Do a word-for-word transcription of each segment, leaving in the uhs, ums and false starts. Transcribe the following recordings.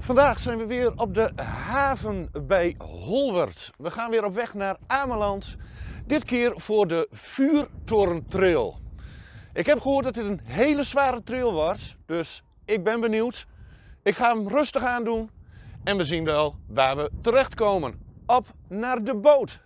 Vandaag zijn we weer op de haven bij Holwert. We gaan weer op weg naar Ameland. Dit keer voor de Vuurtorentrail. Ik heb gehoord dat dit een hele zware trail was, dus ik ben benieuwd. Ik ga hem rustig aandoen en we zien wel waar we terechtkomen. Op naar de boot!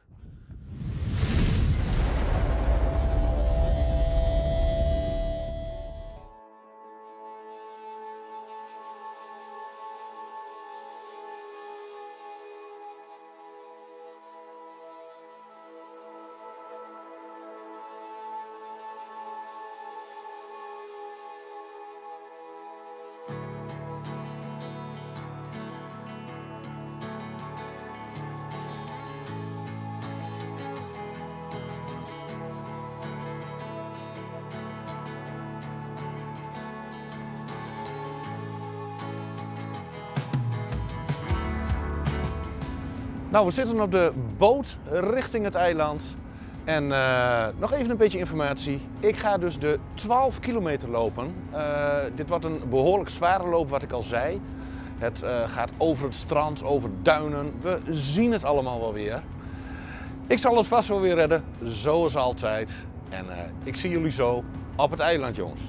Nou, we zitten op de boot richting het eiland. En uh, nog even een beetje informatie. Ik ga dus de twaalf kilometer lopen. Uh, dit wordt een behoorlijk zware loop, wat ik al zei. Het uh, gaat over het strand, over duinen. We zien het allemaal wel weer. Ik zal het vast wel weer redden, zoals altijd. En uh, ik zie jullie zo op het eiland, jongens.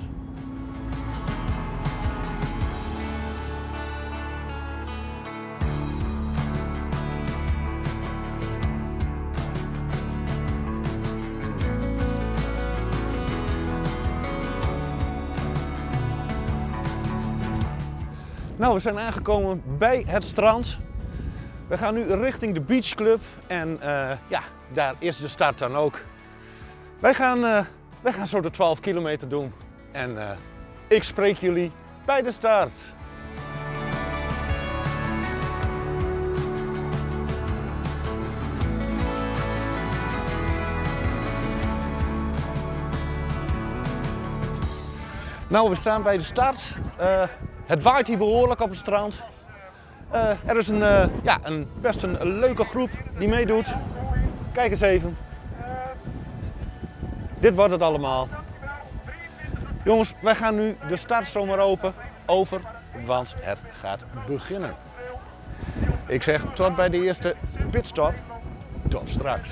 Nou, we zijn aangekomen bij het strand. We gaan nu richting de Beach Club en uh, ja, daar is de start dan ook. Wij gaan, uh, wij gaan zo de twaalf kilometer doen en uh, ik spreek jullie bij de start. Nou, we staan bij de start. Uh, Het waait hier behoorlijk op het strand. Uh, er is een, uh, ja, een, best een, een leuke groep die meedoet. Kijk eens even. Dit wordt het allemaal. Jongens, wij gaan nu de start zomaar open over, want het gaat beginnen. Ik zeg tot bij de eerste pitstop. Tot straks.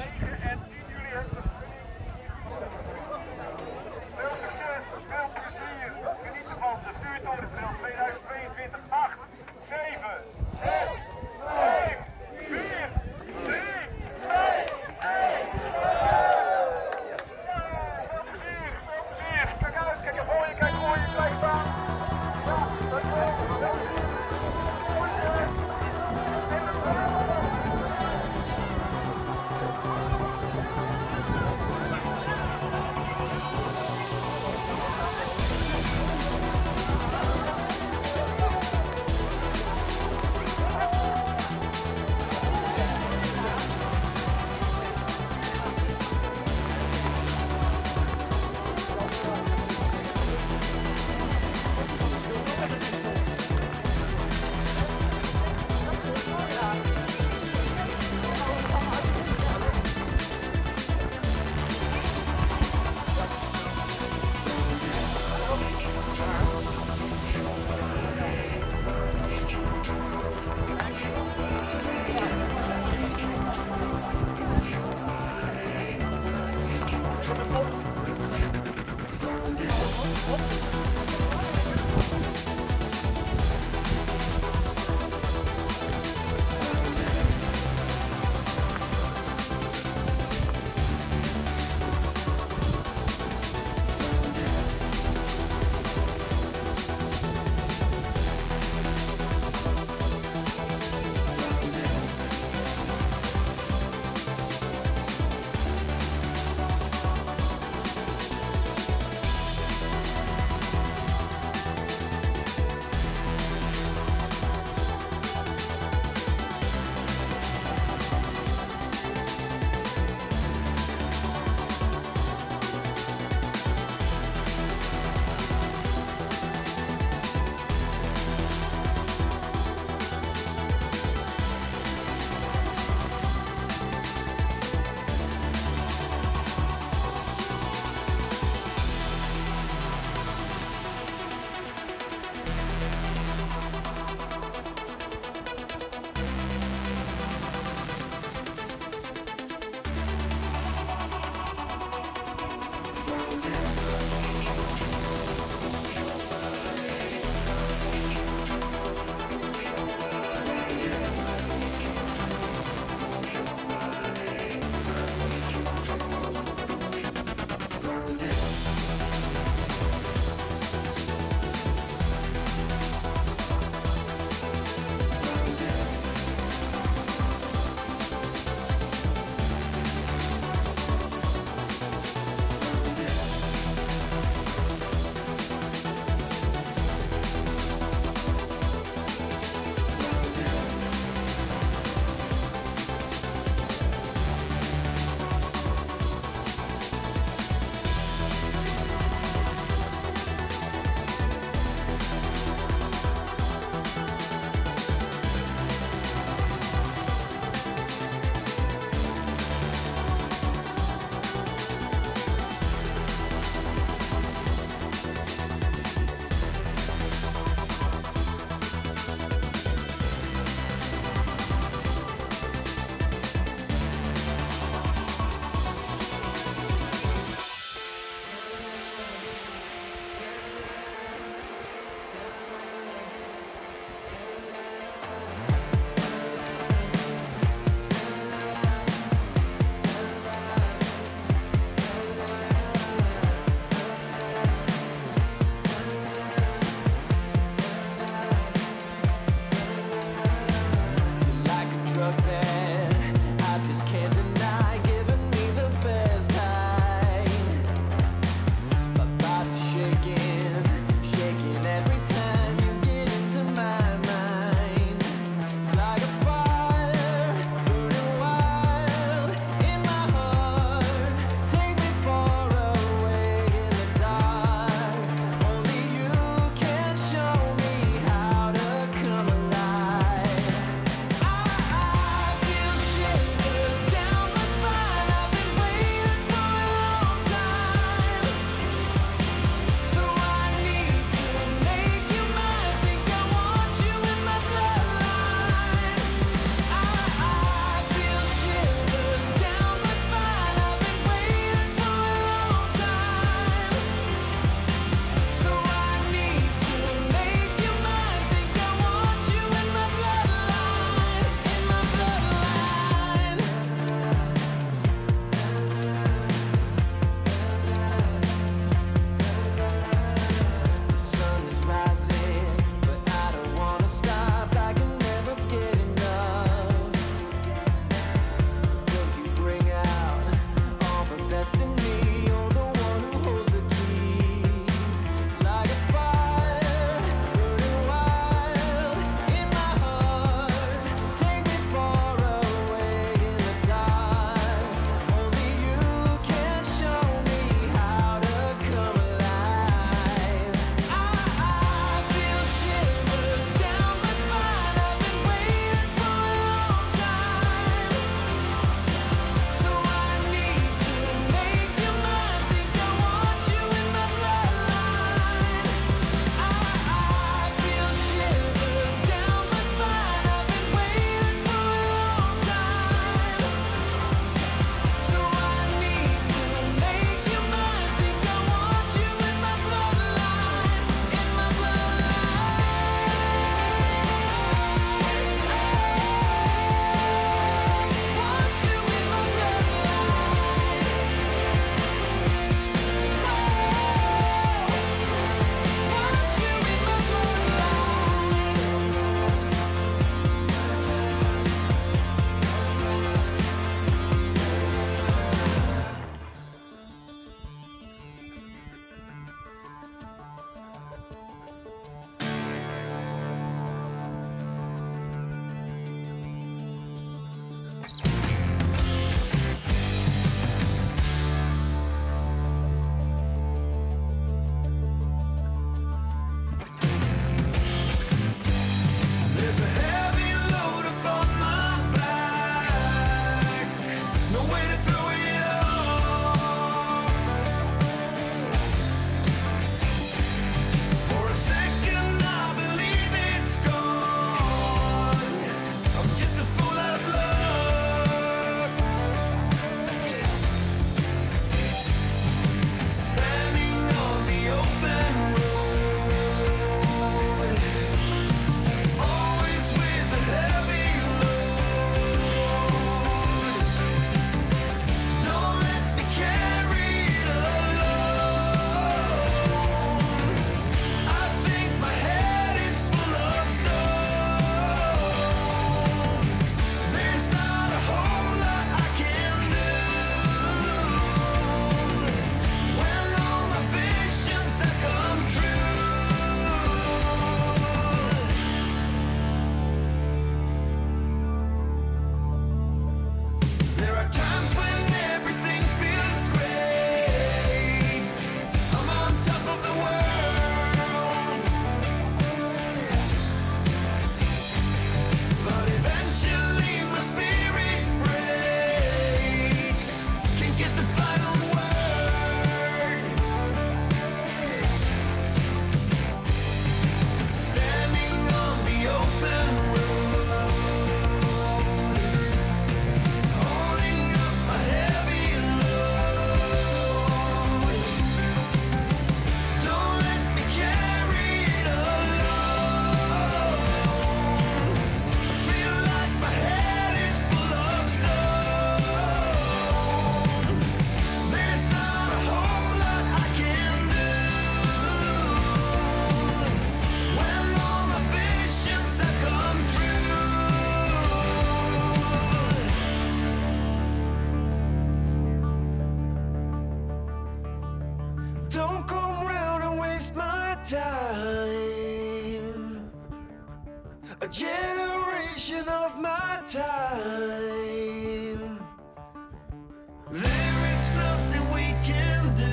a generation of my time. There is nothing we can do.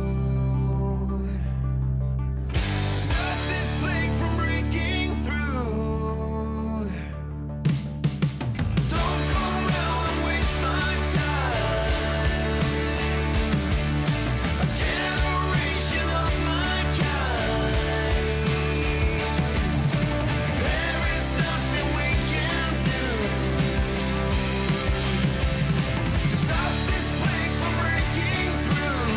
Stop this plague from breaking through. Don't come around and waste my time. A generation of my kind. There is nothing we can do to stop this plague from breaking through.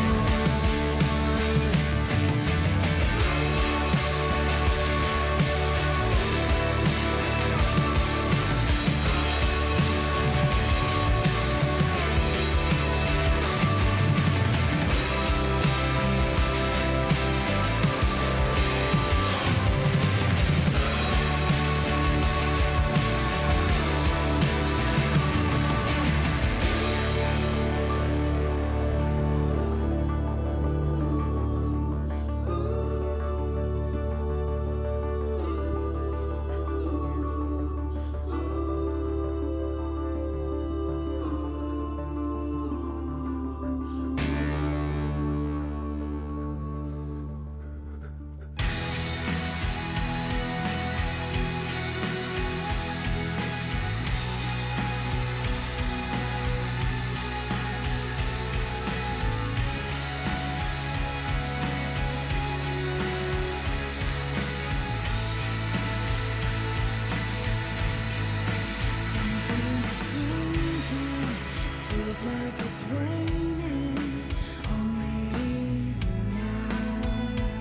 Something is changing. Feels like it's raining on me now.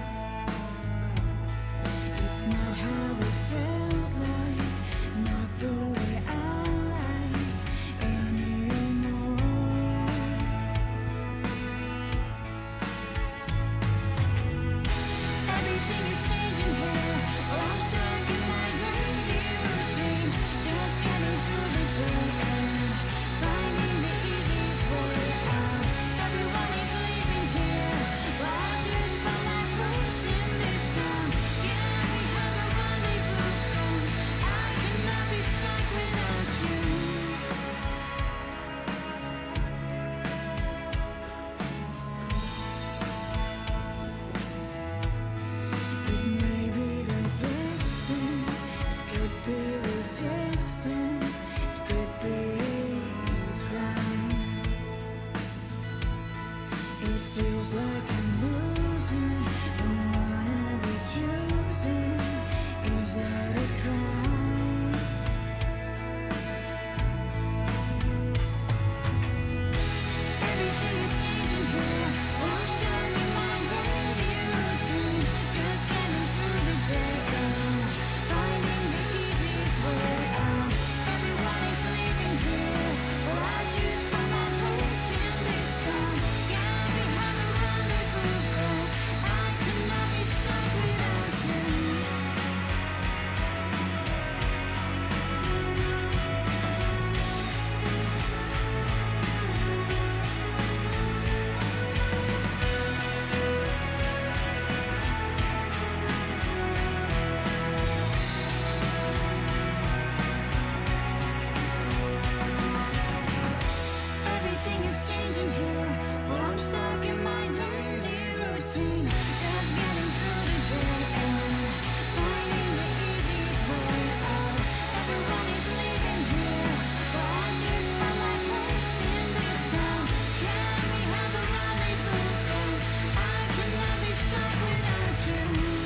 It's not how it felt like. It's not the way I like anymore. Everything is changing here. Oh, I'm stuck in my daily routine, just getting through the day and finding the easiest way out. Everyone is leaving here, but I just found my place in this town. Can we have a rendezvous? 'Cause I cannot be stuck without you. It may be the distance, it could be resistance, it could be time. It feels like I'm losing, don't wanna be choosing. Is that a crime? Everything is changing here. I'm stuck in my daily routine, just getting through the day and finding the easiest way out. Everyone is leaving here, but I just found my place in this town. Can we have a rendezvous? 'Cause I cannot be stuck without you. Everything is changing here, but I'm stuck in my daily routine, just getting through the day and finding the easiest way out. Everyone is leaving here, but I just found my place in this town. Can we have a rendezvous? 'Cause I cannot be stuck without you.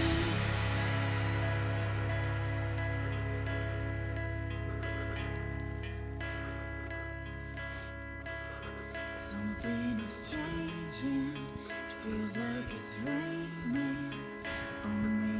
Something is changing. It feels like it's raining on me.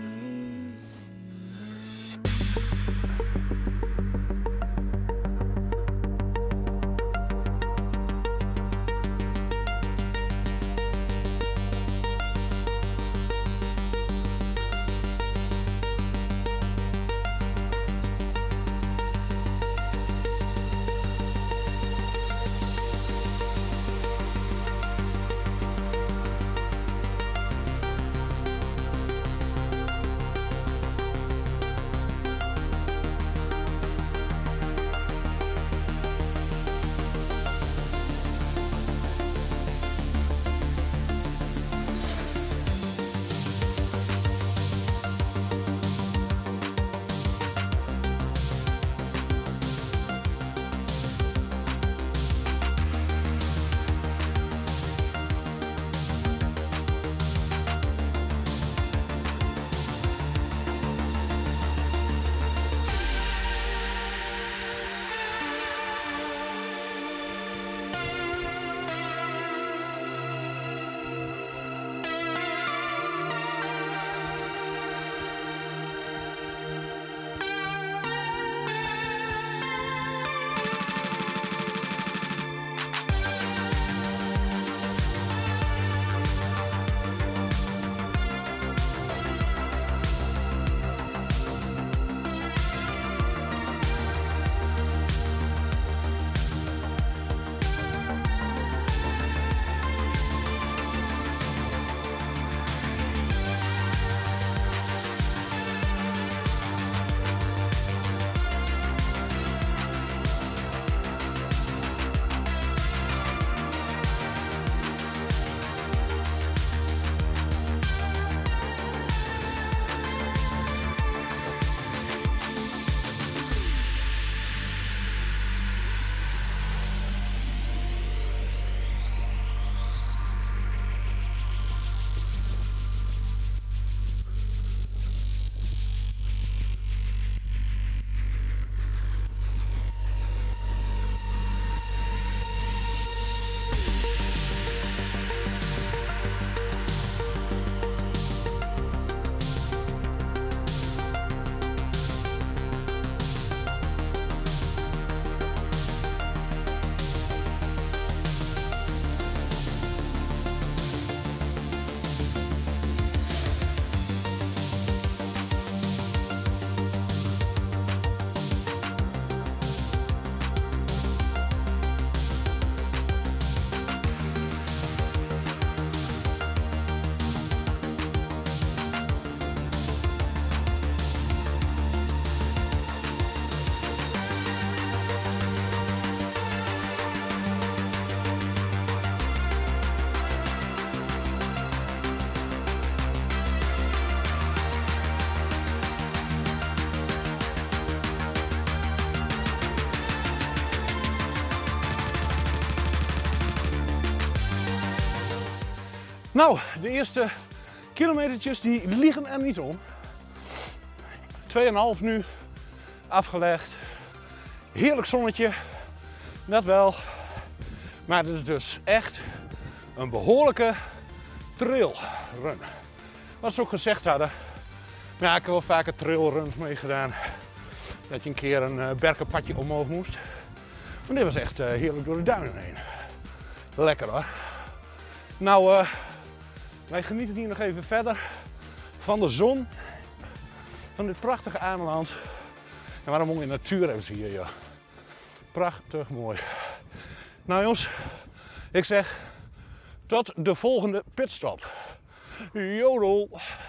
Nou, de eerste kilometertjes die liegen er niet om. twee komma vijf nu afgelegd. Heerlijk zonnetje, net wel. Maar dit is dus echt een behoorlijke trailrun. Wat ze ook gezegd hadden. Ja, ik heb wel vaker trailruns meegedaan. Dat je een keer een uh, berkenpadje omhoog moest. Maar dit was echt uh, heerlijk door de duinen heen. Lekker hoor. Nou, uh, wij genieten hier nog even verder van de zon. Van dit prachtige Ameland. En wat een mooie natuur hebben ze hier, joh. Prachtig mooi. Nou jongens, ik zeg tot de volgende pitstop. Jodel!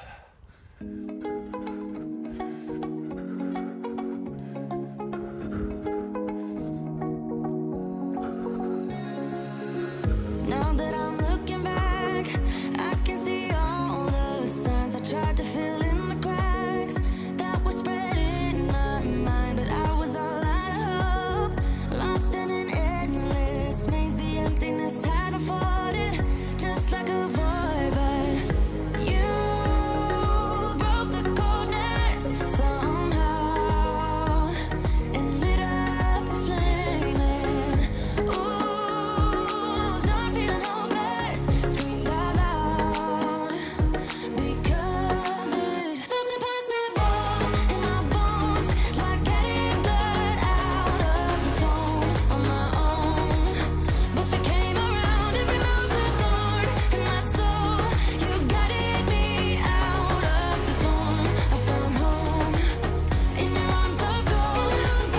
Now that I'm looking back, I can see all the signs I tried to fill in the cracks that were spread in my mind, but I was all out of hope, lost in an endless maze. The emptiness had unfolded just like a void, but you broke the coldness somehow and lit up a flame. And ooh, I was done feeling hopeless, screamed out loud because it felt impossible in my bones, like getting blood out of the stone on my own. But you came around and removed the thorn in my soul. You guided me out of the storm. I found home in your arms of gold,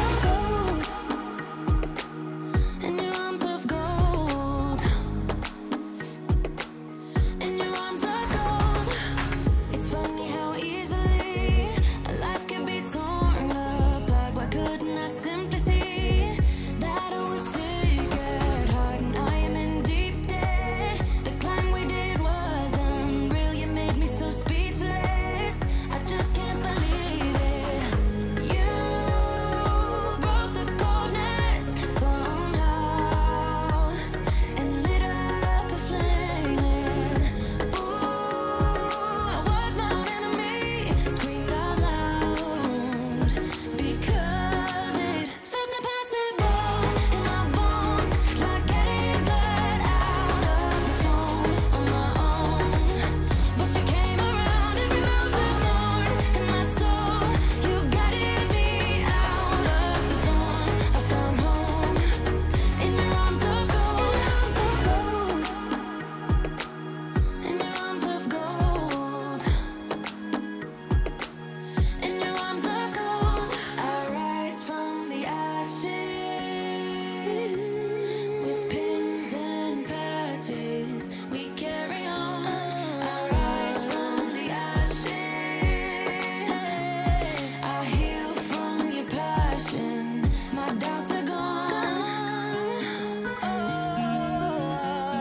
in your arms of gold, in your arms of gold. It's funny how easily a life can be torn apart. Why couldn't I simply see that I was sick at heart and I am in deep debt? The climb we did was unreal. You made me so speechless. I just can't believe it. You broke the coldness somehow and lit up a flame. And ooh, I was my own enemy, screamed out loud because it felt impossible in my bones, like getting blood out of the stone on my own. But you came around and removed the thorn in my soul. You guided me out of the storm. I found home in your arms of gold, in your arms of gold, in your arms of gold. I rise from the ashes with pins and patches. We carry on. I rise from the ashes. I heal from your passion. My doubts are gone. Oh,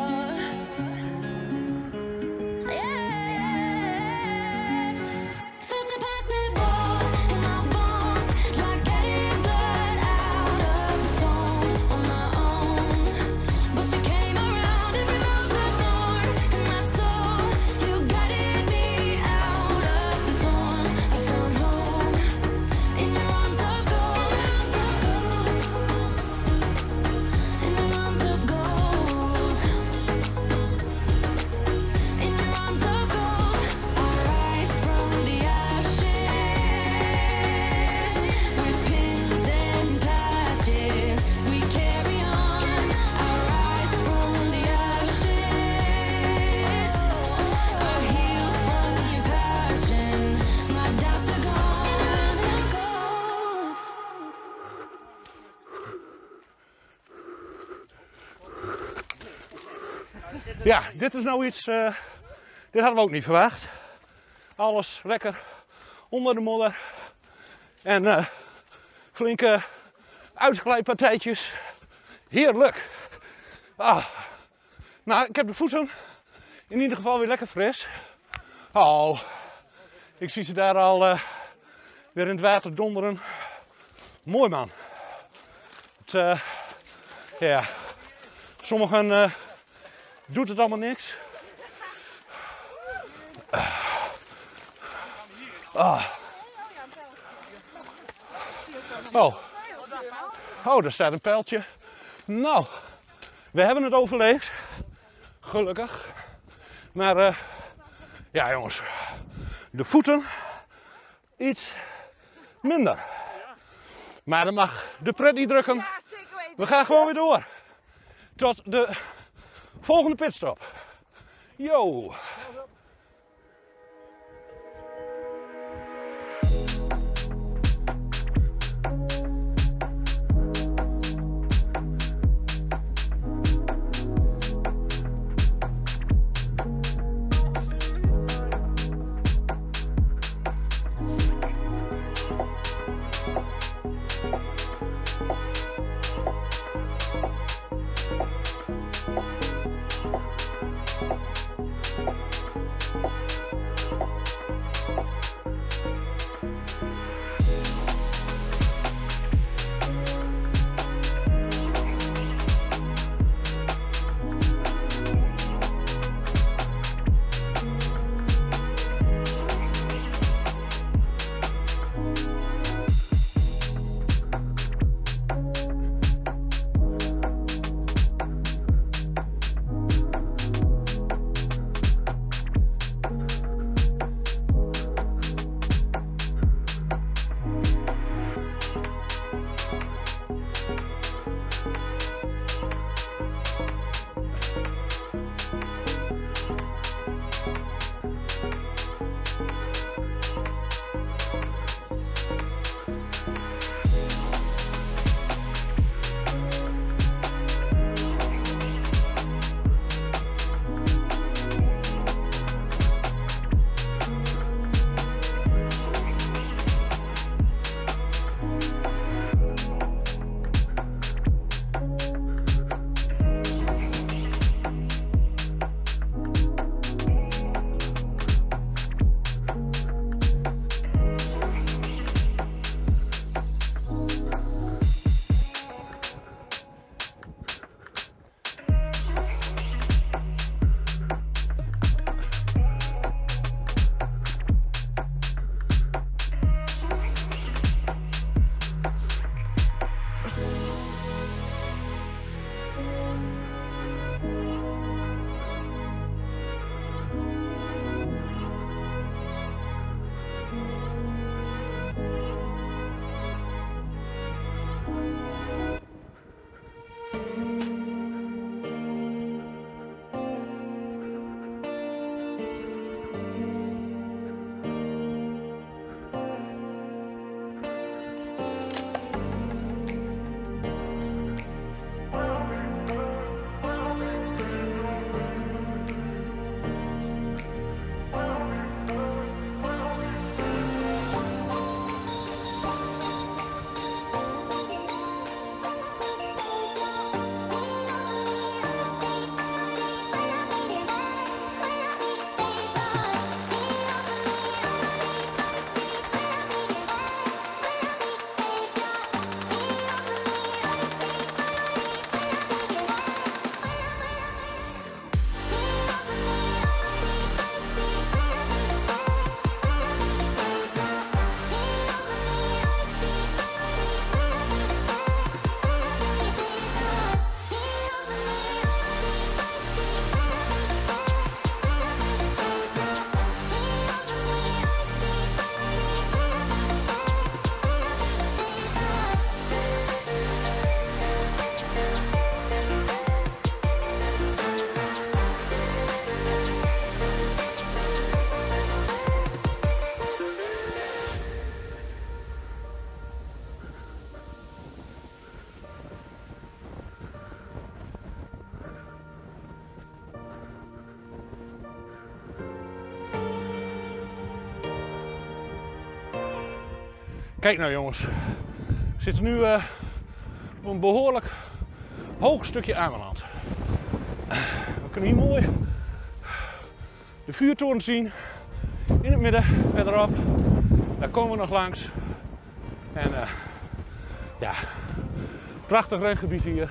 yeah. Felt impossible in my bones, like getting blood out of the stone on my own. But you came around and removed the thorn in my soul. You guided me out of the storm. I found home in your arms of gold, in your arms of gold, in your arms of gold. I rise from the ashes with pins and patches. We carry on. I rise from the ashes. I heal from your passion. My doubts are gone. Gold. Ja, dit is nou iets, uh, dit hadden we ook niet verwacht. Alles lekker onder de modder. En uh, flinke uitglijpartijtjes. Heerlijk. Ah. Nou, ik heb de voeten in ieder geval weer lekker fris. Oh, ik zie ze daar al uh, weer in het water donderen. Mooi man. Het, uh, ja, sommigen uh, doet het allemaal niks. Ah. Oh. Oh, daar staat een pijltje. Nou, we hebben het overleefd. Gelukkig. Maar uh, ja jongens, de voeten iets minder. Maar dat mag de pret niet drukken. Ja, zeker weten. We gaan gewoon weer door. Tot de volgende pitstop. Yo. Kijk nou jongens, we zitten nu uh, op een behoorlijk hoog stukje Ameland. We kunnen hier mooi de vuurtoren zien, in het midden, verderop. Daar komen we nog langs. En uh, ja, prachtig rengebied hier.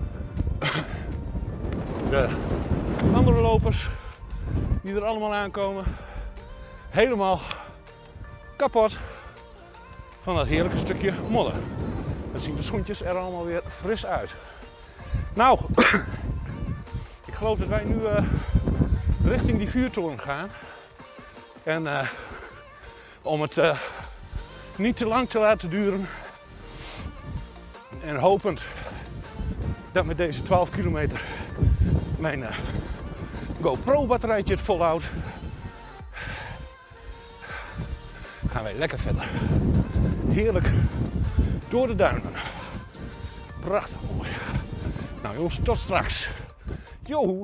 De andere lopers die er allemaal aankomen, helemaal kapot van dat heerlijke stukje modder. Dan zien de schoentjes er allemaal weer fris uit. Nou, ik geloof dat wij nu uh, richting die vuurtoren gaan. En uh, om het uh, niet te lang te laten duren en hopend dat met deze twaalf kilometer mijn uh, GoPro batterijtje het volhoudt, gaan wij lekker verder. Heerlijk door de duinen. Prachtig mooi. Nou jongens, tot straks. Yo!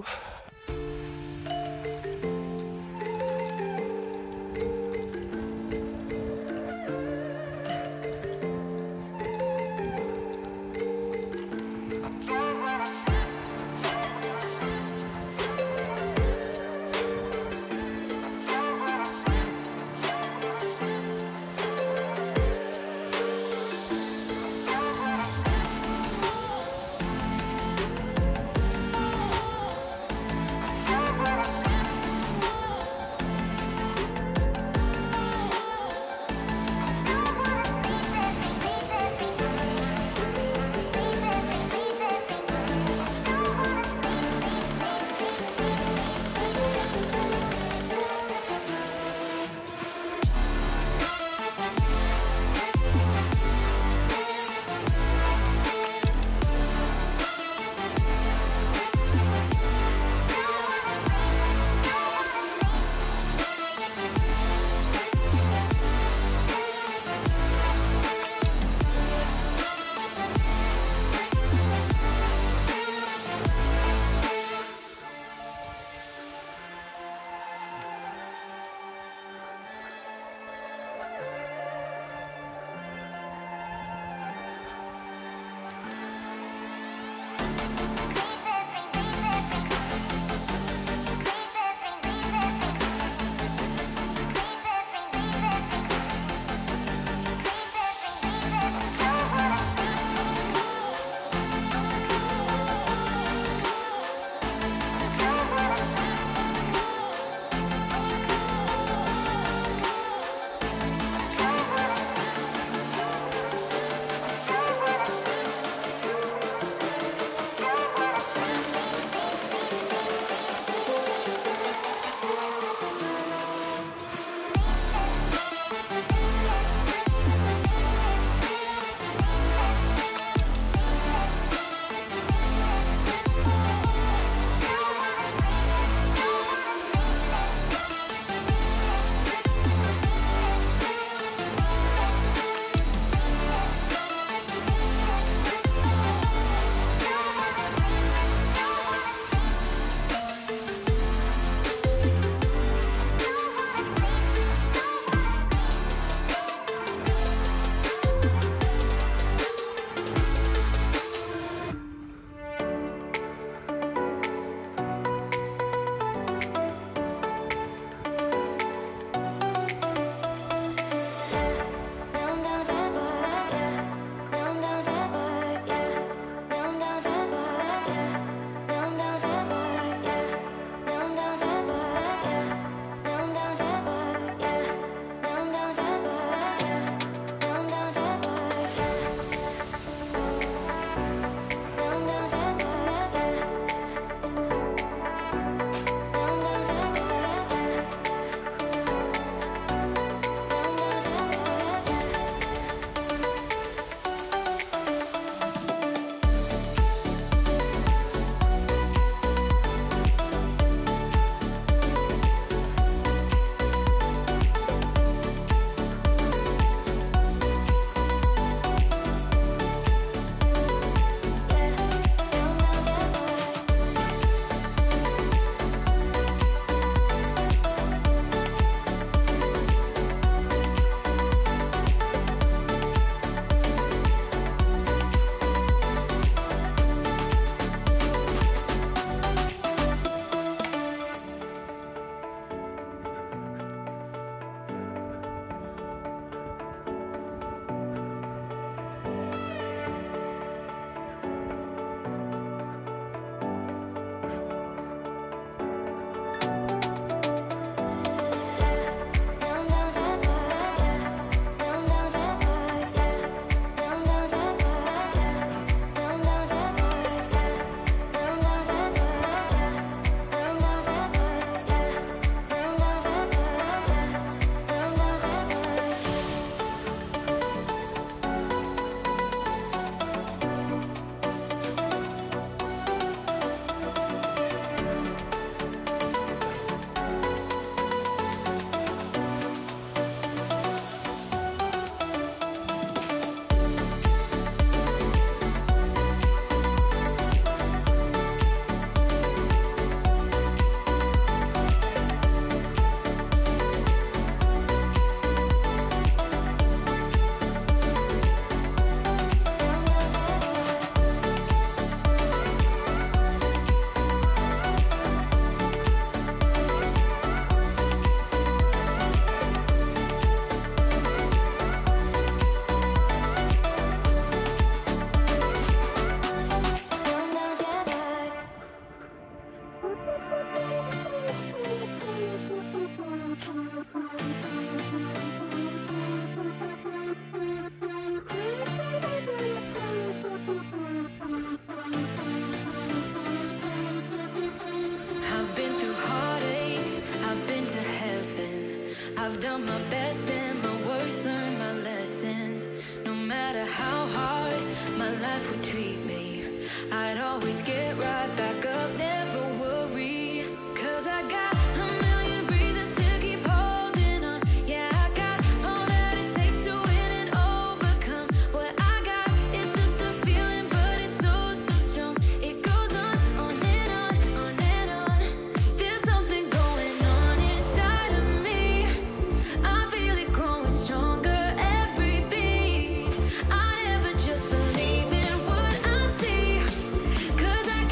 life would treat me. I'd always get right back up, never worry. Cause I got a million reasons to keep holding on. Yeah, I got all that it takes to win and overcome. What I got is just a feeling, but it's so, so strong. It goes on, on and on, on and on. There's something going on inside of me. I feel it growing stronger every beat. I never just believe in what I see. Cause I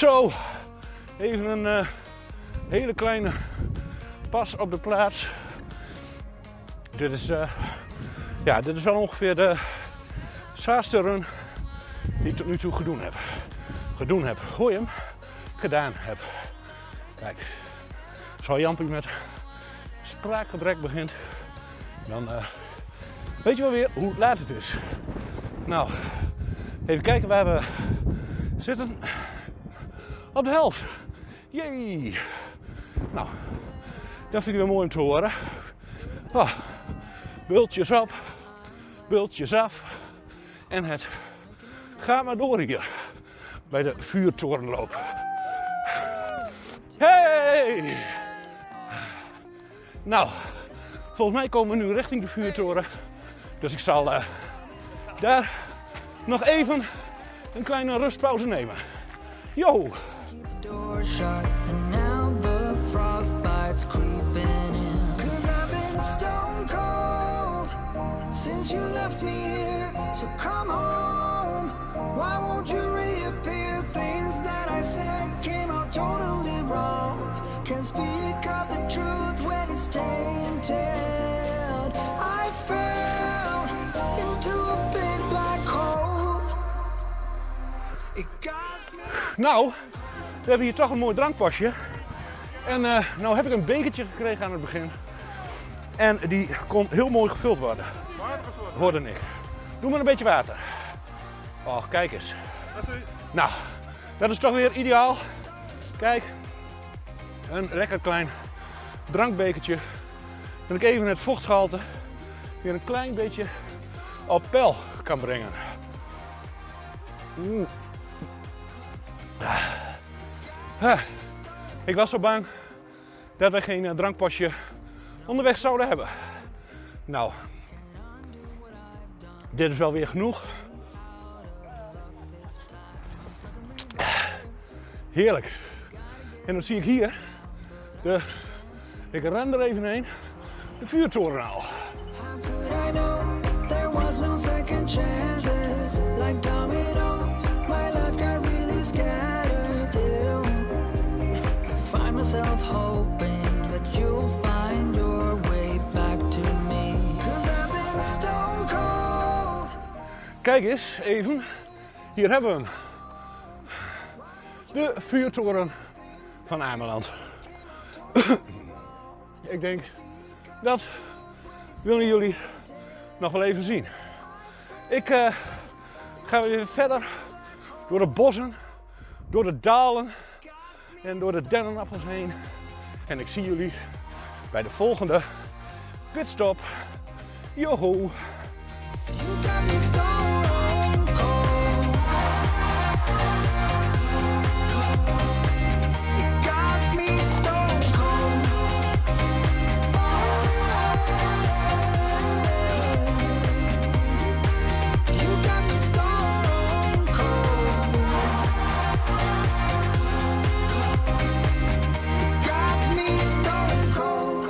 Zo, even een uh, hele kleine pas op de plaats. Dit is, uh, ja, dit is wel ongeveer de zwaarste run die ik tot nu toe gedaan heb. Gedaan heb. Gooi hem. Gedaan heb. Kijk, als Jampie met spraakgebrek begint, dan uh, weet je wel weer hoe laat het is. Nou, even kijken waar we zitten. Op de helft. Jee. Nou, dat vind ik wel mooi om te horen. Oh, bultjes op, bultjes af. En het gaat maar door hier bij de vuurtorenloop. Hey! Nou, volgens mij komen we nu richting de vuurtoren. Dus ik zal uh, daar nog even een kleine rustpauze nemen. Yo! Keep the door shut and now the frostbite's creeping in. 'Cause I've been stone cold since you left me here. So come home. Why won't you reappear? Things that I said came out totally wrong. Can't speak of the truth when it's tainted. I fell into a big black hole. It got me. Nou, we hebben hier toch een mooi drankpasje. En uh, nou heb ik een bekertje gekregen aan het begin. En die kon heel mooi gevuld worden. Hoorde ik. Doe maar een beetje water. Oh, kijk eens. Nou, dat is toch weer ideaal. Kijk, een lekker klein drankbekertje. Dat ik even het vochtgehalte weer een klein beetje op peil kan brengen. Mm. Ah. Ik was zo bang dat we geen drankpasje onderweg zouden hebben. Nou, dit is wel weer genoeg. Heerlijk. En dan zie ik hier, de, ik ren er even heen, de vuurtoren al. How could I know there was no second chances? Like dominoes, my life got really scattered. Still, I find myself hoping that you'll find your way back to me. 'Cause I've been stone cold. Kijk eens, even. Hier hebben we hem. De vuurtoren van Ameland. Ik denk, dat willen jullie nog wel even zien. Ik uh, ga weer verder door de bossen, door de dalen en door de dennenappels heen. En ik zie jullie bij de volgende pitstop. Joho! You got me stone cold. You got me stone cold. You got me stone cold. You got me stone cold.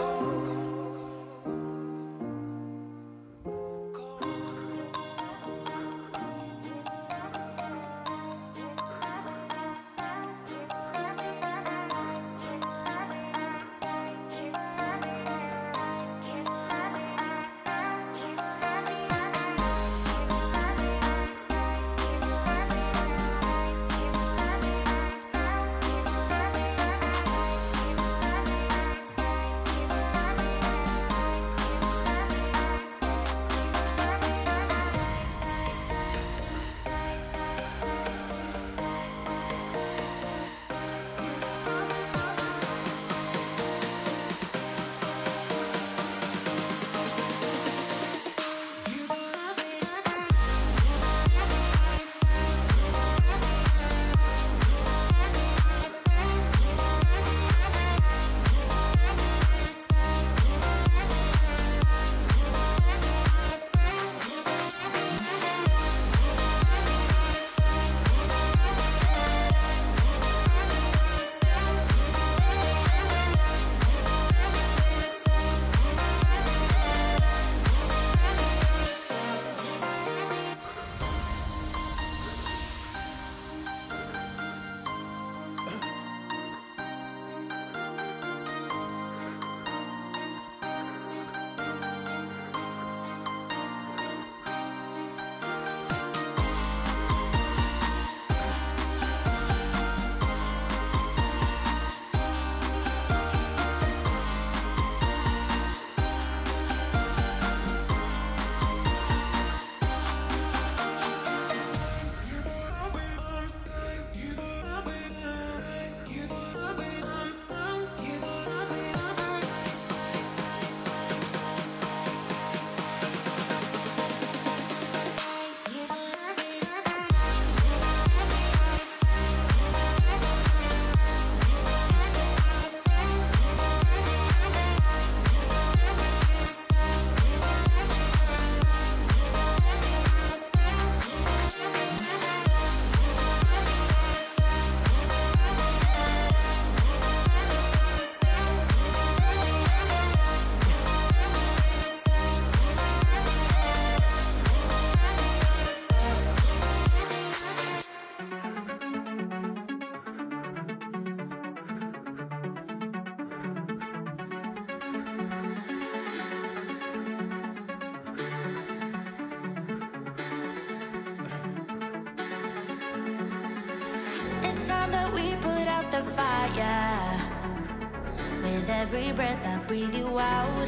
It's time that we put out the fire. With every breath I breathe you out.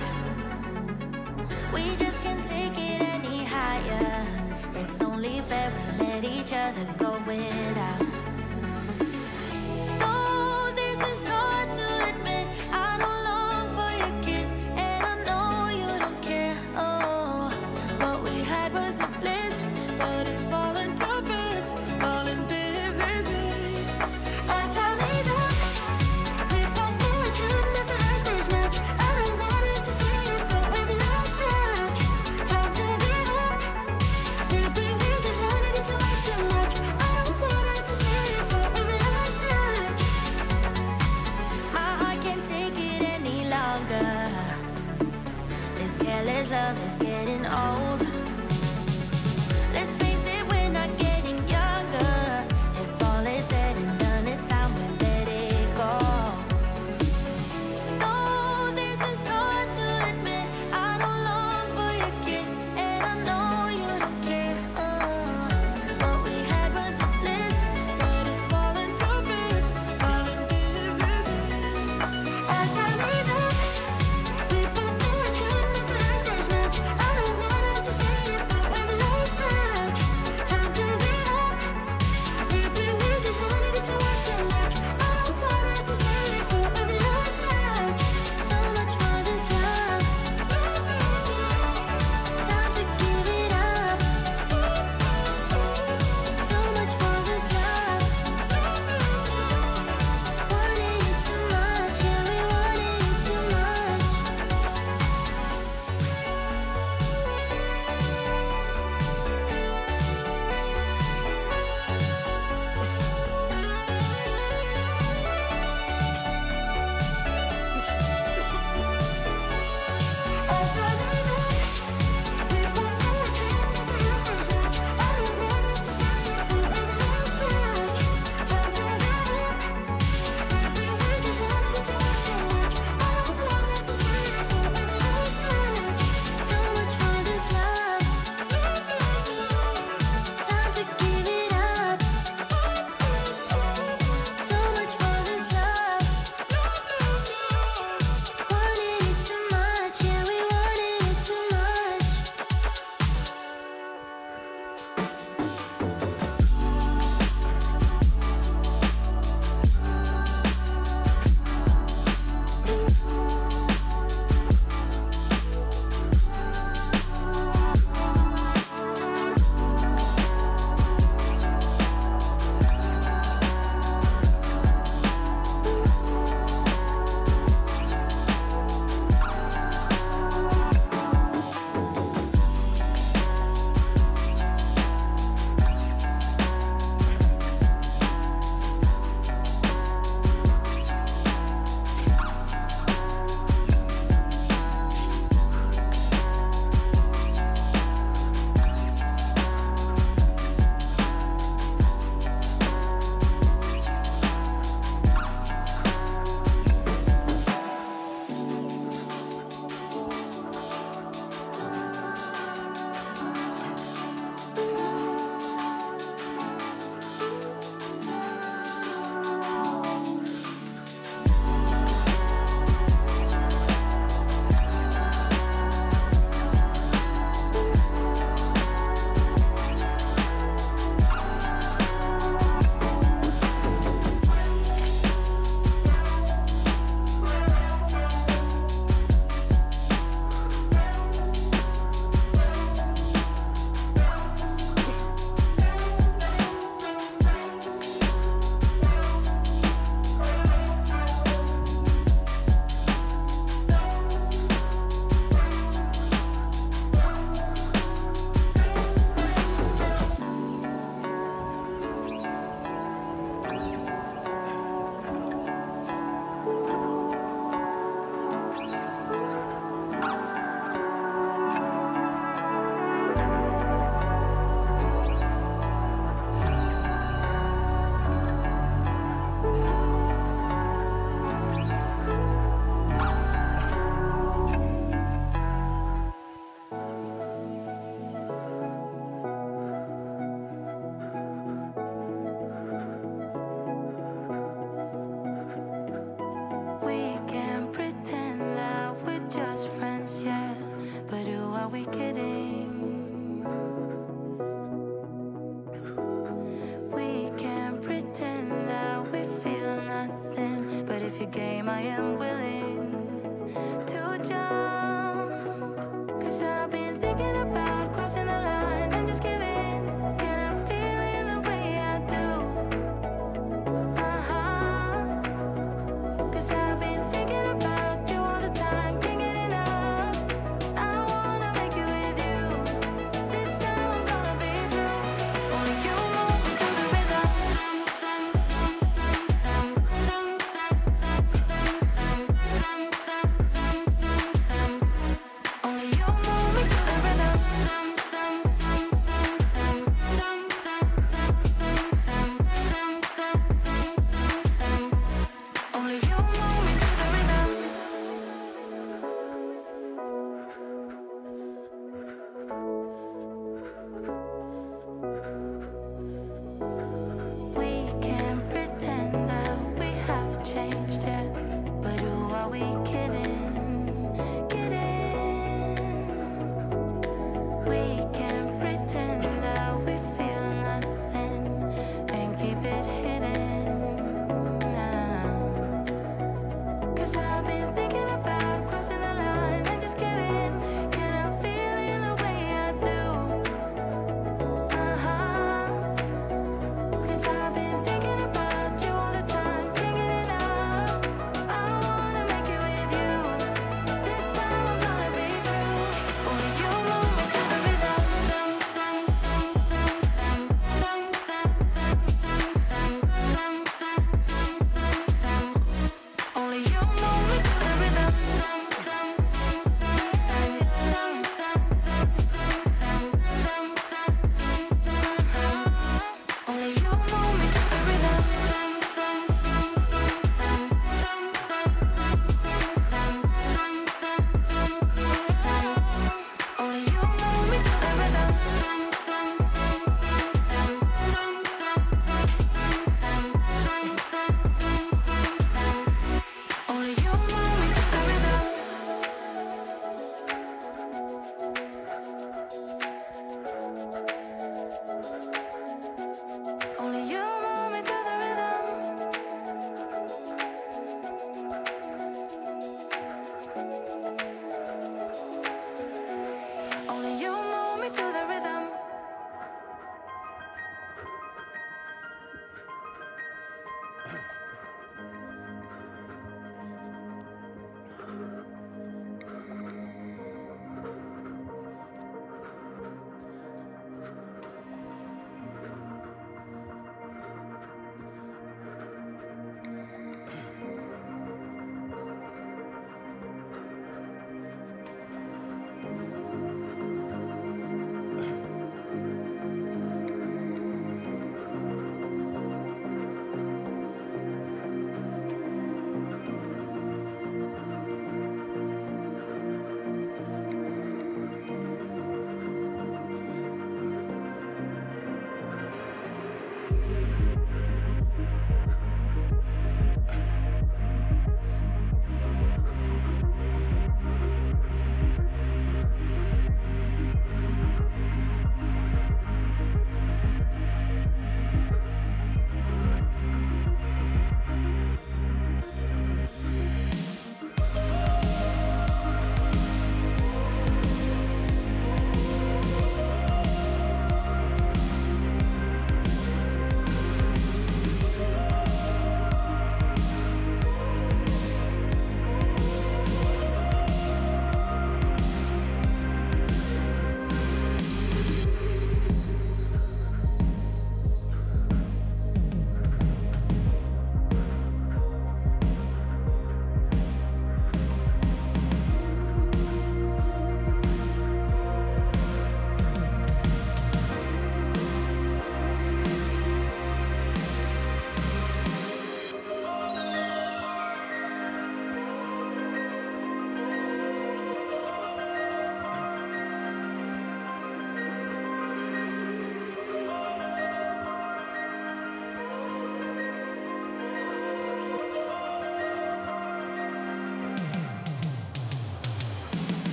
We just can't take it any higher. It's only fair we let each other go without. Though this is hard to admit, I don't long for your kiss, and I know you don't care. Oh, what we had was a bliss, but it's falling to bits. Darling, this is it. Our time is up. We both know it shouldn't have to hurt this much. I don't want it to say it, but we've lost touch. Time to give up. Maybe we just wanted it to hurt too much. I don't want it to say it, but we've lost touch. My heart can't take it any longer. This careless love is getting old. Let's face it, we're not getting younger. If all is said and done, it's time we let it go. Though this is hard to admit, I don't long for your kiss, and I know you don't care. Oh, what we had was a bliss, but it's falling to bits. Darling, this is it. Our time is up. We both know it shouldn't have to hurt this much. I don't want it to say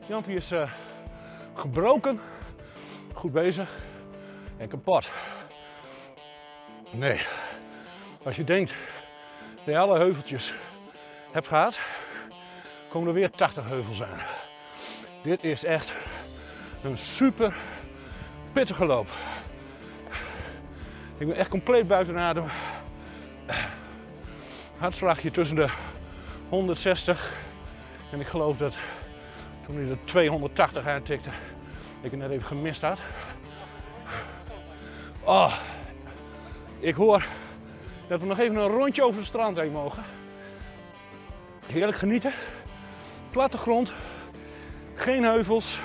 Jampie is uh, gebroken. Goed bezig. En kapot. Nee. Als je denkt dat je alle heuveltjes hebt gehad, komen er weer tachtig heuvels aan. Dit is echt een super pittige loop. Ik ben echt compleet buiten adem. Hartslagje tussen de honderdzestig en ik geloof dat toen hij de tweehonderdtachtig aantikte, ik het net even gemist had. Oh, ik hoor dat we nog even een rondje over het strand heen mogen. Heerlijk genieten. Platte grond, geen heuvels.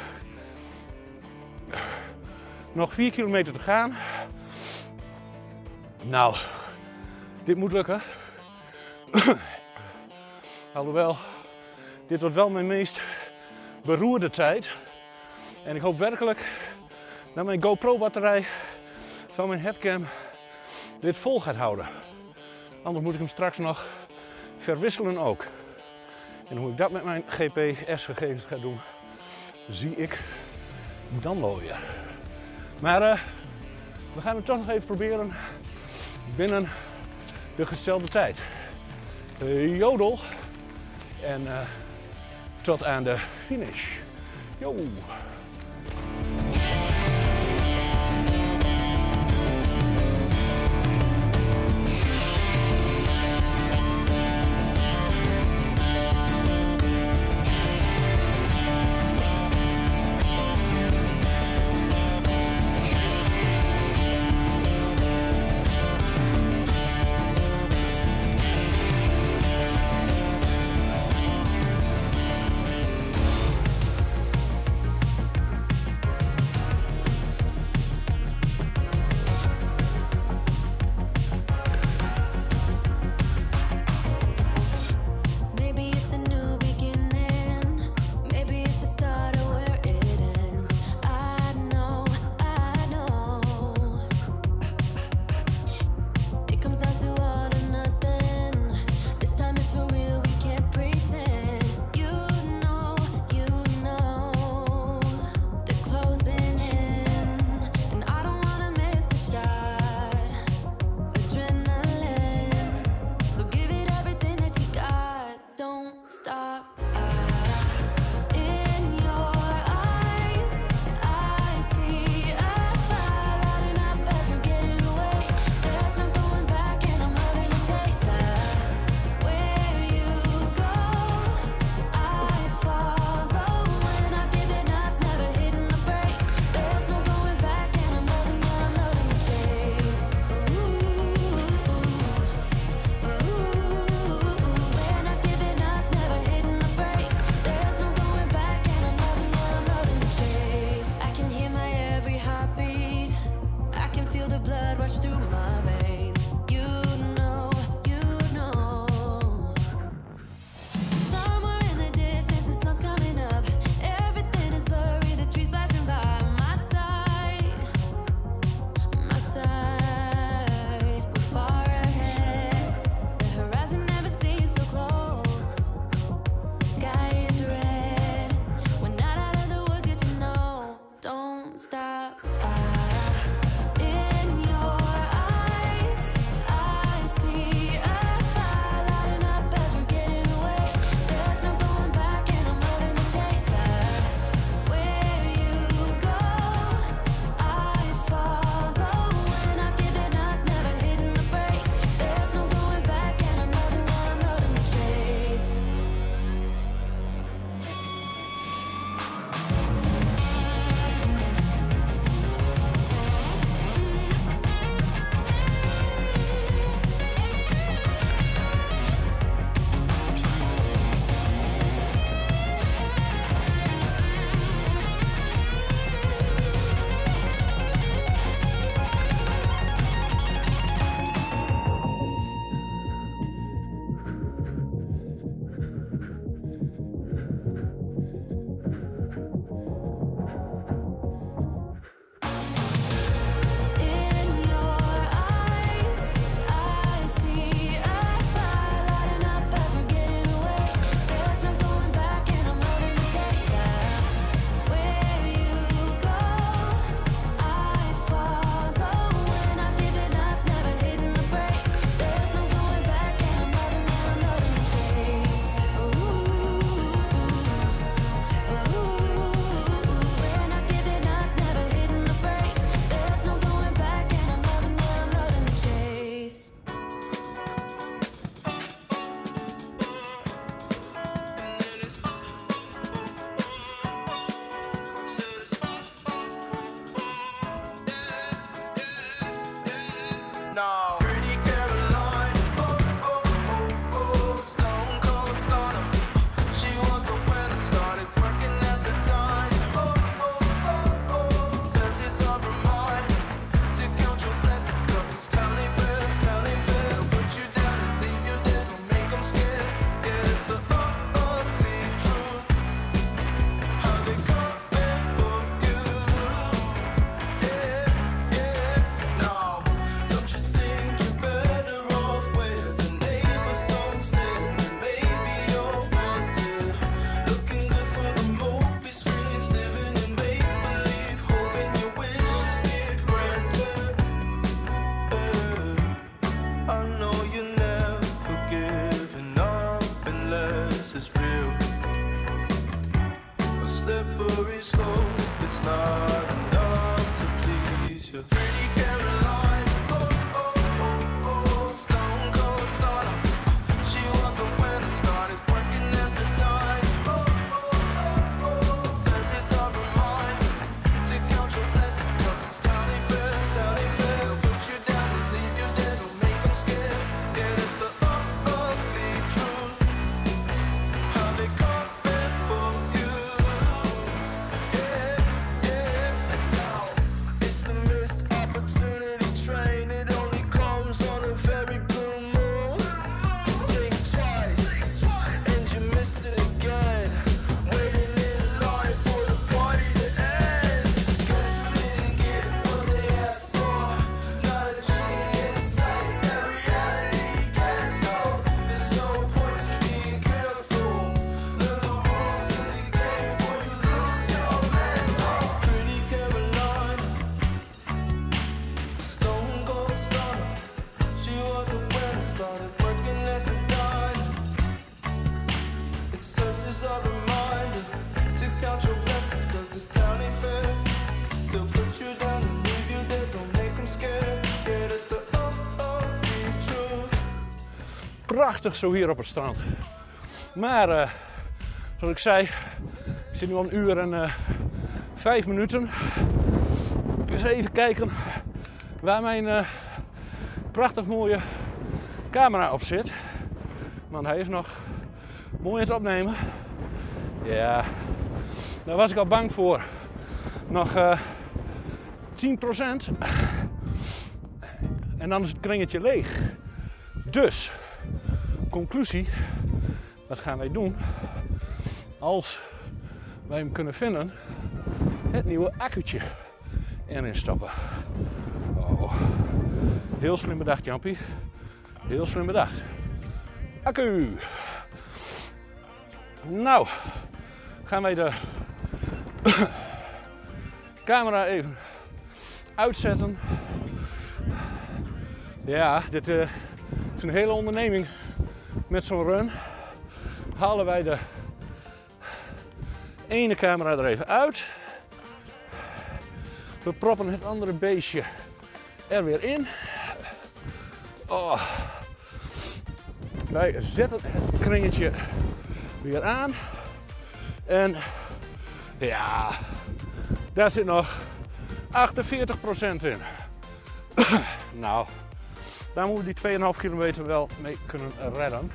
Nog vier kilometer te gaan. Nou, dit moet lukken. Alhoewel, dit wordt wel mijn meest beroerde tijd. En ik hoop werkelijk dat mijn GoPro batterij van mijn headcam dit vol gaat houden. Anders moet ik hem straks nog verwisselen ook. En hoe ik dat met mijn G P S-gegevens ga doen, zie ik dan wel weer. Maar uh, we gaan het toch nog even proberen binnen de gestelde tijd. Uh, jodel. En uh, tot aan de finish. Yo. story slow. It's not enough to please you. Pretty Caroline, oh, oh, oh, oh, stone cold stunner. She was a winner, started working at the dime. Oh, oh, oh, oh, searches of her mind to count your blessings, 'cause it's town ain't fair, town ain't fair. They'll put you down and leave you there, don't make them scared. Yeah, that's the ugly truth. How they come back for you. Yeah, yeah, let's go. It's the missed opportunity train. It only comes on a very blue moon. Blink twice, and you missed it again. Waiting in line for the party to end. Guess you didn't get what they asked for. Not a genie in sight, that reality gas out. There's no point in being careful. Learn the rules of the game before you lose your mental. Pretty Caroline, the stone cold stunner. She was a winner, started working at the diner. It serves as a reminder to count your blessings, 'cause this town ain't fair. They'll put you down and leave you there, don't make them scared. Yeah, that's the ugly truth. Prachtig zo hier op het strand. Maar uh, zoals ik zei, ik zit nu al een uur en uh, vijf minuten. Dus even kijken waar mijn uh, prachtig mooie camera op zit. Want hij is nog mooi aan het opnemen. Ja, daar was ik al bang voor. Nog uh, tien procent. En dan is het kringetje leeg. Dus, conclusie, wat gaan wij doen als wij hem kunnen vinden? Het nieuwe accu'tje erin stoppen. Oh. Heel slim bedacht, Jampie. Heel slim bedacht. Accu. Nou, gaan wij de camera even uitzetten. Ja, dit uh, is een hele onderneming met zo'n run. Halen wij de ene camera er even uit. We proppen het andere beestje er weer in. Oh. Wij zetten het kringetje weer aan. En ja, daar zit nog achtenveertig procent in. Nou, daar moeten we die twee komma vijf kilometer wel mee kunnen redden.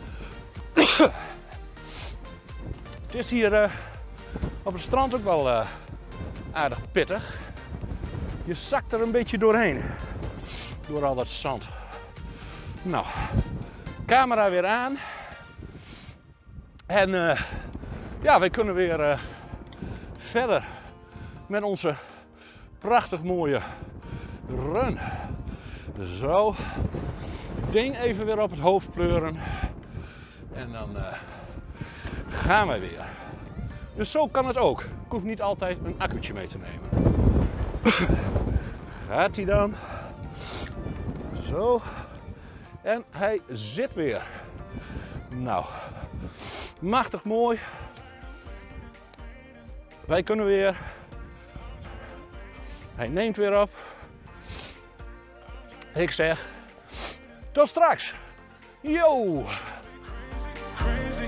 Het is hier uh, op het strand ook wel uh, aardig pittig. Je zakt er een beetje doorheen. Door al dat zand. Nou, camera weer aan. En uh, ja, wij kunnen weer uh, verder met onze prachtig mooie run. Zo. Ding even weer op het hoofd pleuren. En dan uh, gaan wij weer. Dus zo kan het ook. Ik hoef niet altijd een accu'tje mee te nemen. Gaat hij dan. Zo. En hij zit weer. Nou. Machtig mooi. Wij kunnen weer. Hij neemt weer op. Ik zeg, tot straks. Yo! Crazy.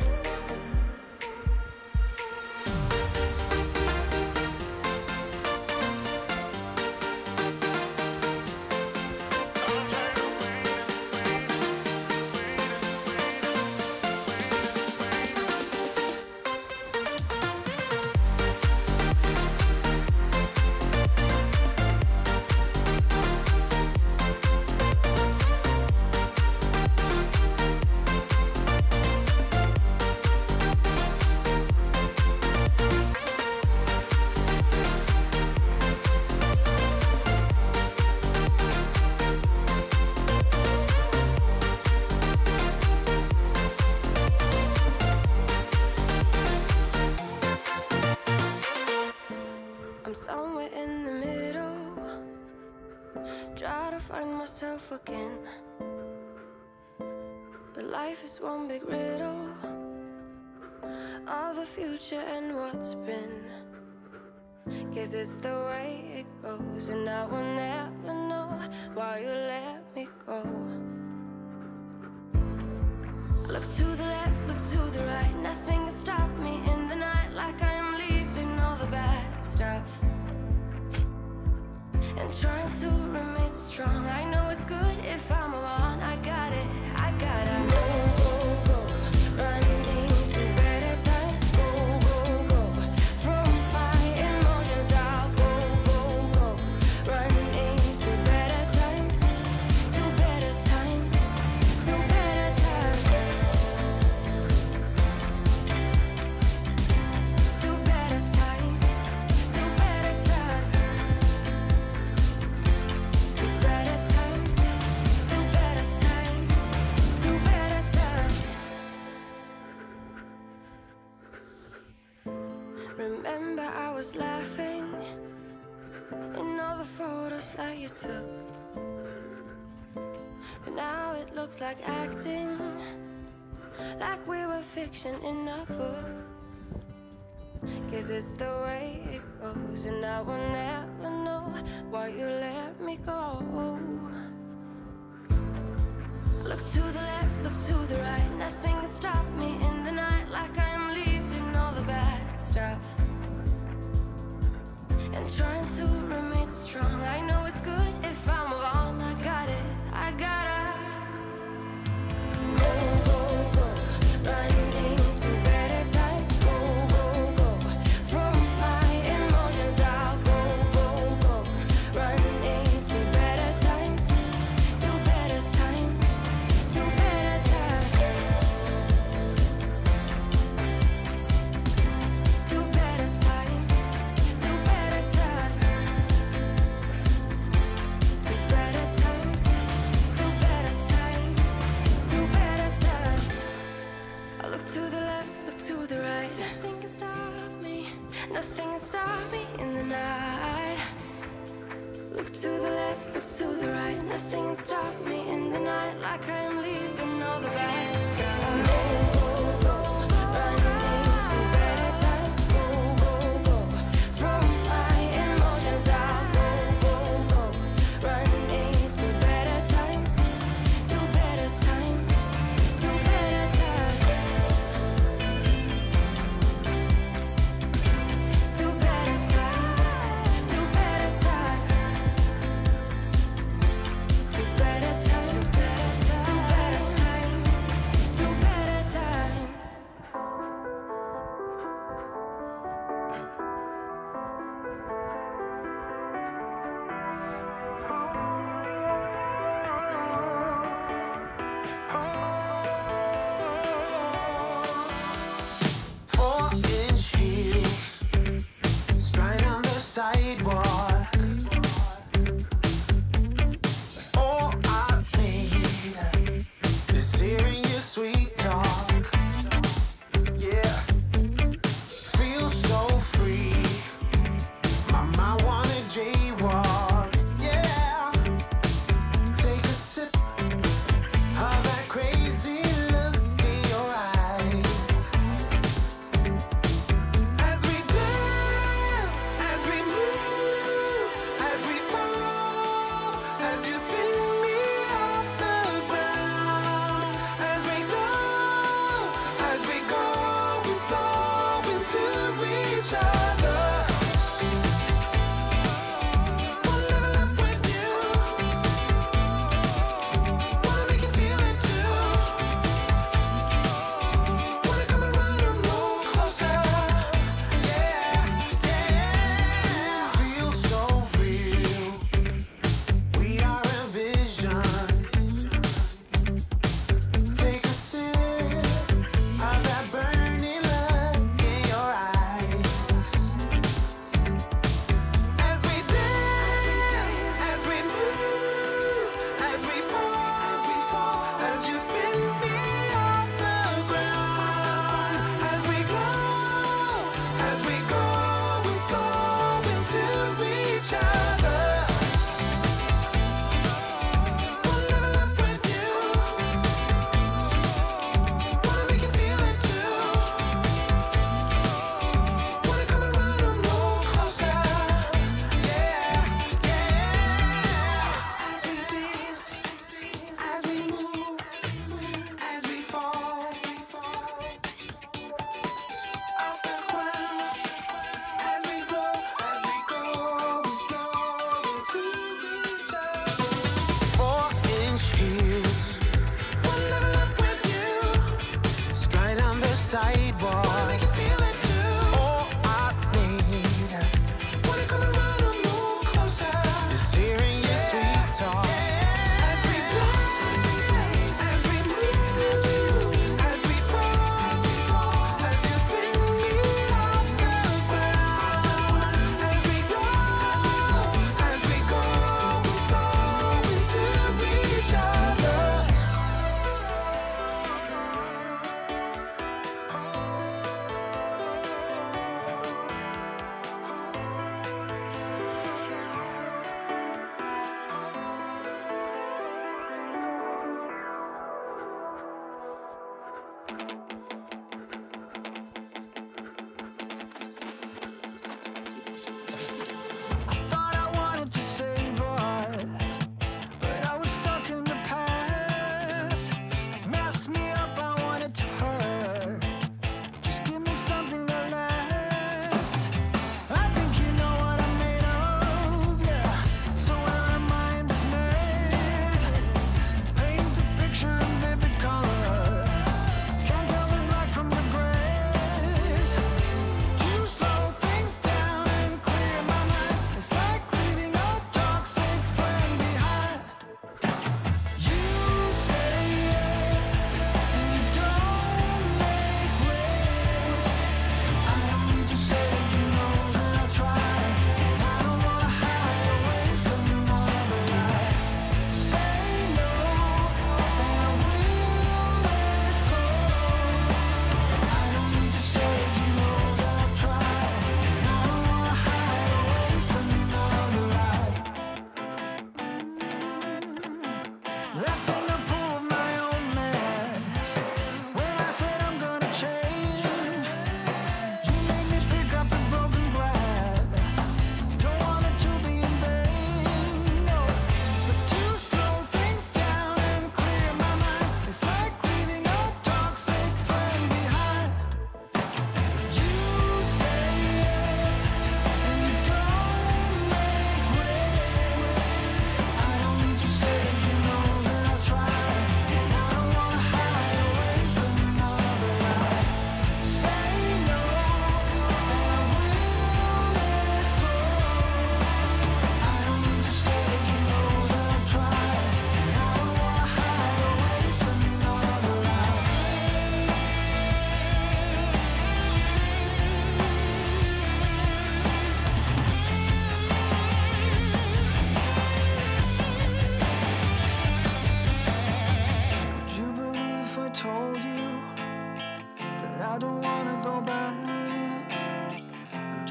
I'm somewhere in the middle. Try to find myself again. But life is one big riddle of the future and what's been. Guess it's the way it goes, and I will never know why you let me go. Look to the left, look to the right, nothing can stop me in the night, like I am leaving all the bad stuff and trying to remain so strong. I know it's good if I'm alone. I got it, I gotta go, go, go, running to better times. Go, go, go, from my emotions I'll go, go, go, running to better times, to better times, to better times, to better times, to better times. To better times, to better times, to better times. Remember I was laughing in all the photos that you took, but now it looks like acting, like we were fiction in a book. Guess it's the way it goes, and I will never know why you let me go. Look to the left, look to the right, nothing can stop me in the night, like I am leaving all the bad stuff and trying to remain so strong. I know it's good if I'm alone. I got it, I gotta go, go, go, running to better times. Go, go, go, from my emotions I'll go, go, go, running to better times, to better times, to better times, to better times, to better times, to better times, to better times, to better times. I look to the left, look to the right, nothing can stop me, nothing can stop me in the night. Look to the left, look to the right, nothing can stop me in the night, like I am leaving all the bad stuff. Go, go, go, running to better times. Go, go, go, from my emotions I'll go, go, go, running to better times, to better times, to better times, to better times, to better times, to better times, to better times, to better times,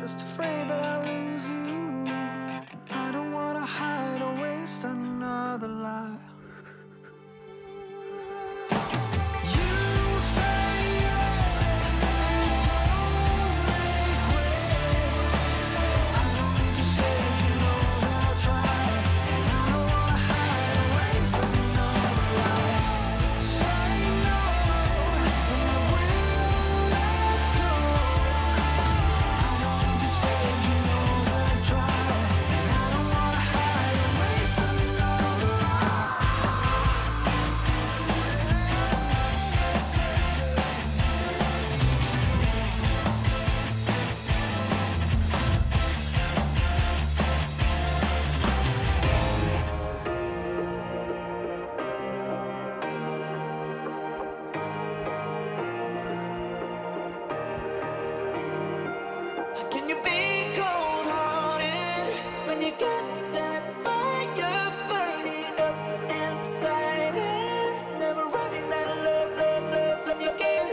just afraid that I'll lose you. And I don't wanna hide or waste another lie. You say yes, and don't make waves. I don't need to say that you know that I'll try. And I don't wanna hide or waste another lie. Say no, and I will let go. I don't need to say that you know that I'll try. And I don't wanna hide or waste another lie. Can you be cold-hearted when you got that fire burning up inside it? Never running out of love, love, love, then you get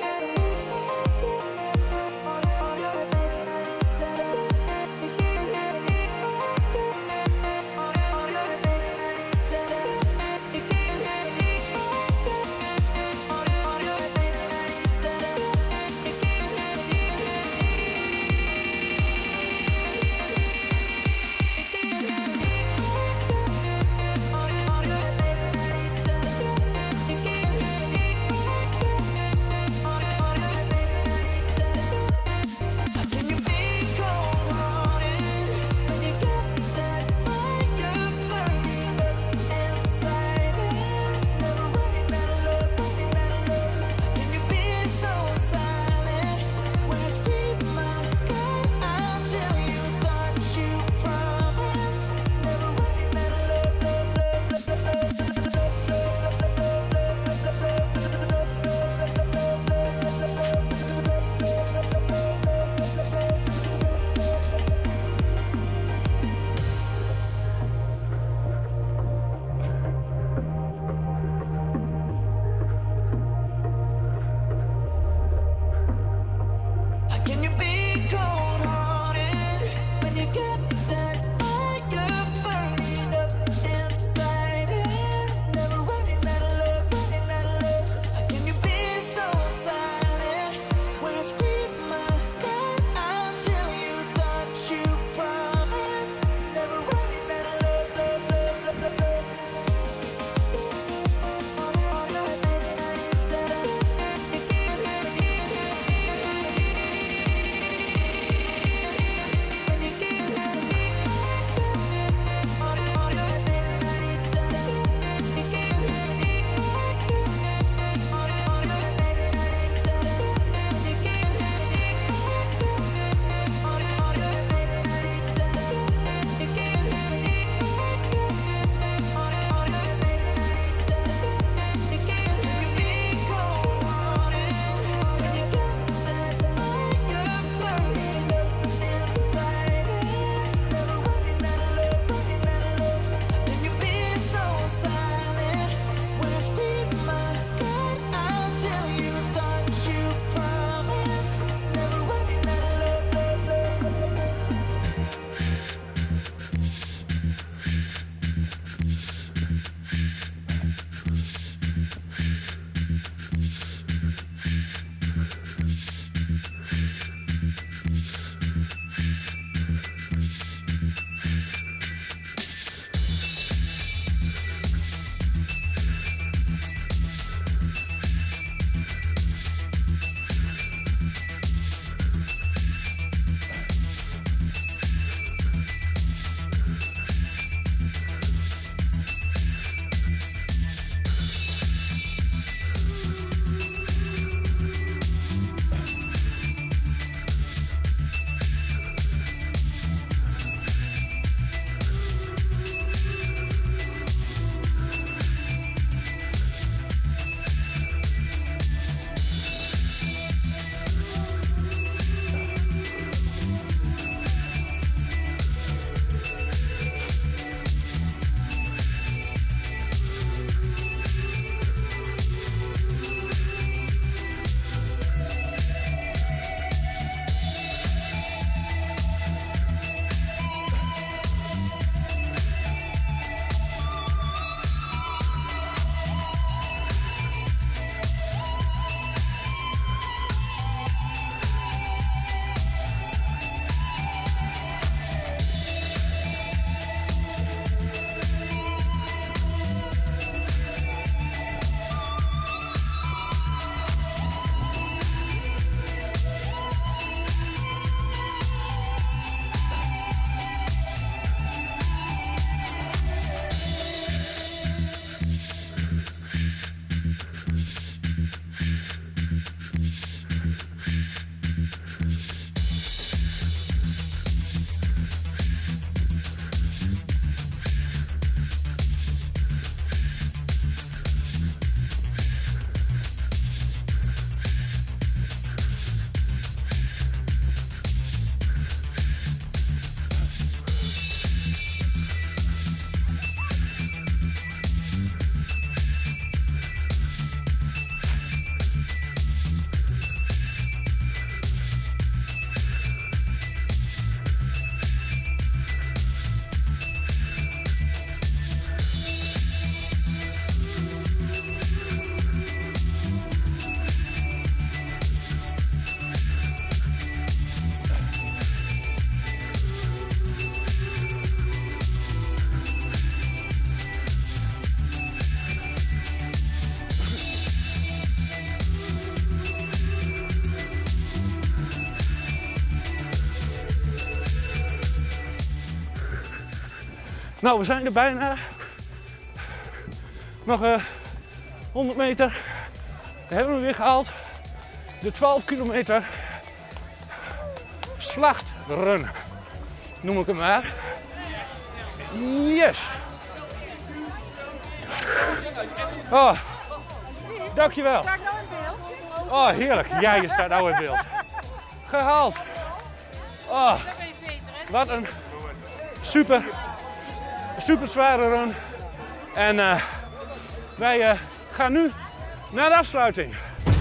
Nou, we zijn er bijna. Nog uh, honderd meter. We hebben we weer gehaald. De twaalf kilometer slachtrun, noem ik hem maar. Yes! Oh, dankjewel. Sta ik nou in beeld? Oh, heerlijk. Ja, je staat nou in beeld. Gehaald. Oh, wat een super, super zware run. En uh, wij uh, gaan nu naar de afsluiting.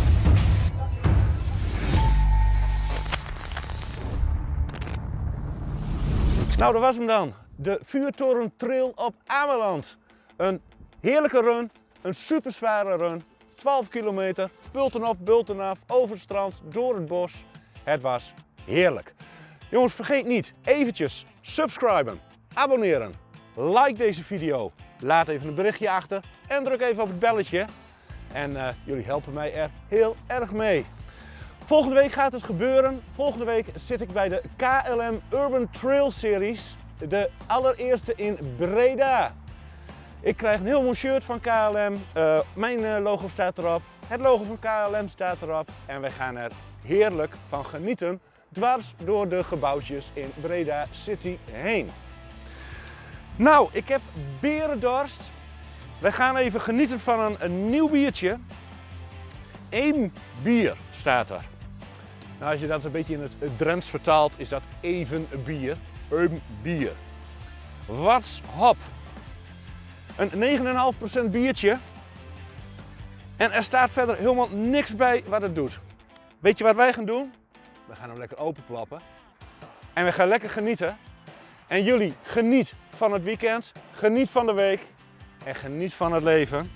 Nou, dat was hem dan. De Vuurtoren Trail op Ameland. Een heerlijke run, een super zware run. twaalf kilometer, bulten op, bulten af, over het strand, door het bos. Het was heerlijk. Jongens, vergeet niet eventjes subscriben, abonneren, like deze video, laat even een berichtje achter en druk even op het belletje. En uh, jullie helpen mij er heel erg mee. Volgende week gaat het gebeuren. Volgende week zit ik bij de K L M Urban Trail Series, de allereerste in Breda. Ik krijg een heel mooi shirt van K L M, uh, mijn uh, logo staat erop, het logo van K L M staat erop en wij gaan er heerlijk van genieten, dwars door de gebouwtjes in Breda City heen. Nou, ik heb berendorst. Wij gaan even genieten van een, een nieuw biertje. Eén bier staat er. Nou, als je dat een beetje in het, het Drents vertaalt, is dat even bier. Eén bier. What's hop? Een negen komma vijf procent biertje. En er staat verder helemaal niks bij wat het doet. Weet je wat wij gaan doen? We gaan hem lekker openklappen. En we gaan lekker genieten. En jullie, geniet van het weekend. Geniet van de week. En geniet van het leven.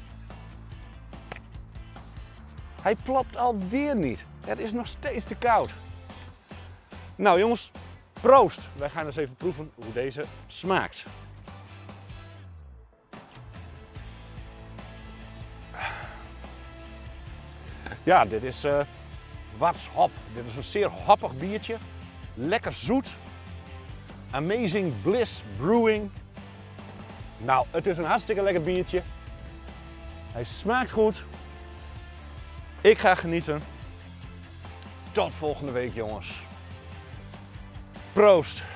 Hij plopt alweer niet. Het is nog steeds te koud. Nou jongens, proost. Wij gaan eens even proeven hoe deze smaakt. Ja, dit is uh, What's Hop. Dit is een zeer hoppig biertje. Lekker zoet. Amazing Bliss Brewing. Nou, het is een hartstikke lekker biertje. Hij smaakt goed. Ik ga genieten. Tot volgende week, jongens. Proost.